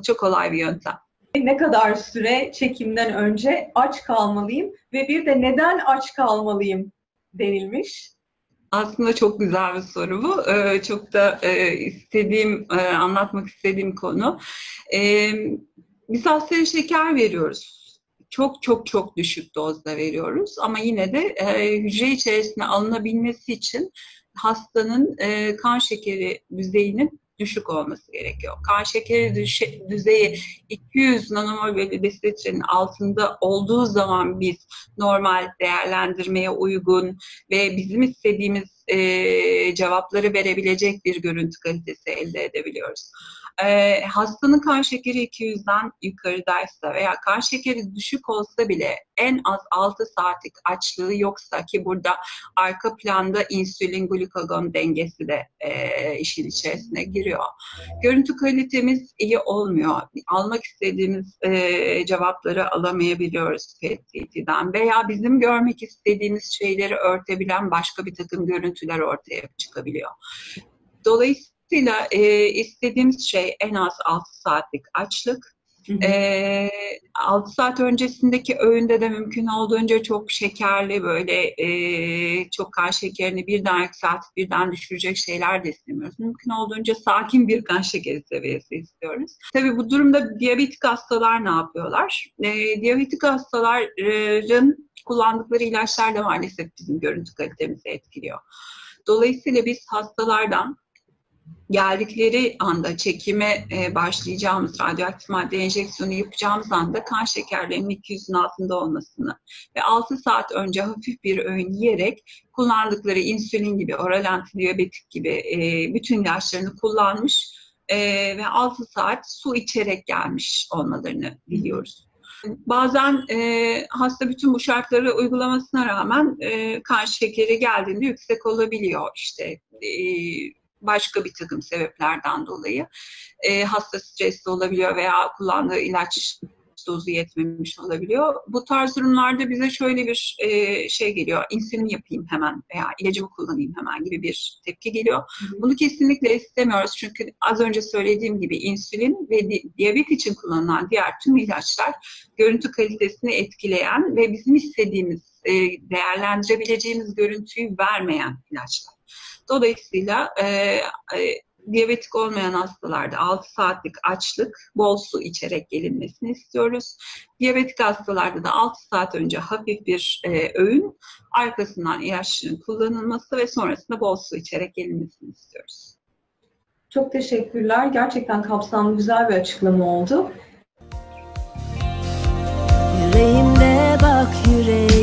Çok kolay bir yöntem. Ne kadar süre çekimden önce aç kalmalıyım ve bir de neden aç kalmalıyım denilmiş. Aslında çok güzel bir soru bu. Çok da anlatmak istediğim konu. Ee, Biz hastaya şeker veriyoruz. Çok çok çok düşük dozda veriyoruz ama yine de hücre içerisine alınabilmesi için hastanın kan şekeri düzeyinin düşük olması gerekiyor. Kan şekeri düzeyi 200 nanomol bölü desilitrenin altında olduğu zaman biz normal değerlendirmeye uygun ve bizim istediğimiz cevapları verebilecek bir görüntü kalitesi elde edebiliyoruz. Hastanın kan şekeri 200'den yukarıdaysa veya kan şekeri düşük olsa bile en az 6 saatlik açlığı yoksa, ki burada arka planda insülin glukagon dengesi de işin içerisine giriyor. Görüntü kalitemiz iyi olmuyor. Almak istediğimiz cevapları alamayabiliyoruz PET-CT'den veya bizim görmek istediğimiz şeyleri örtebilen başka bir takım görüntüler ortaya çıkabiliyor. Dolayısıyla istediğimiz şey en az 6 saatlik açlık. 6 saat öncesindeki öğünde de mümkün olduğunca çok şekerli, böyle çok kan şekerini birden yükseltip birden düşürecek şeyler de istemiyoruz. Mümkün olduğunca sakin bir kan şekeri seviyesi istiyoruz. Tabii bu durumda diyabetik hastalar ne yapıyorlar? Diyabetik hastaların kullandıkları ilaçlar da maalesef bizim görüntü kalitemizi etkiliyor. Dolayısıyla biz hastalardan geldikleri anda çekime başlayacağımız, radyoaktif madde enjeksiyonu yapacağımız anda kan şekerlerinin 200'ün altında olmasını ve 6 saat önce hafif bir öğün yiyerek kullandıkları insülin gibi, oral antidiyabetik gibi bütün ilaçlarını kullanmış ve 6 saat su içerek gelmiş olmalarını biliyoruz. Bazen hasta bütün bu şartları uygulamasına rağmen kan şekeri geldiğinde yüksek olabiliyor. İşte başka bir takım sebeplerden dolayı hasta stresli olabiliyor veya kullandığı ilaç dozu yetmemiş olabiliyor. Bu tarz durumlarda bize şöyle bir şey geliyor: insülin yapayım hemen veya ilacımı kullanayım hemen gibi bir tepki geliyor. Bunu kesinlikle istemiyoruz çünkü az önce söylediğim gibi insülin ve diyabet için kullanılan diğer tüm ilaçlar görüntü kalitesini etkileyen ve bizim istediğimiz, değerlendirebileceğimiz görüntüyü vermeyen ilaçlar. Dolayısıyla diyabetik olmayan hastalarda 6 saatlik açlık, bol su içerek gelinmesini istiyoruz. Diyabetik hastalarda da 6 saat önce hafif bir öğün, arkasından ilaçların kullanılması ve sonrasında bol su içerek gelinmesini istiyoruz. Çok teşekkürler. Gerçekten kapsamlı, güzel bir açıklama oldu. Yüreğimde bak yüreğim.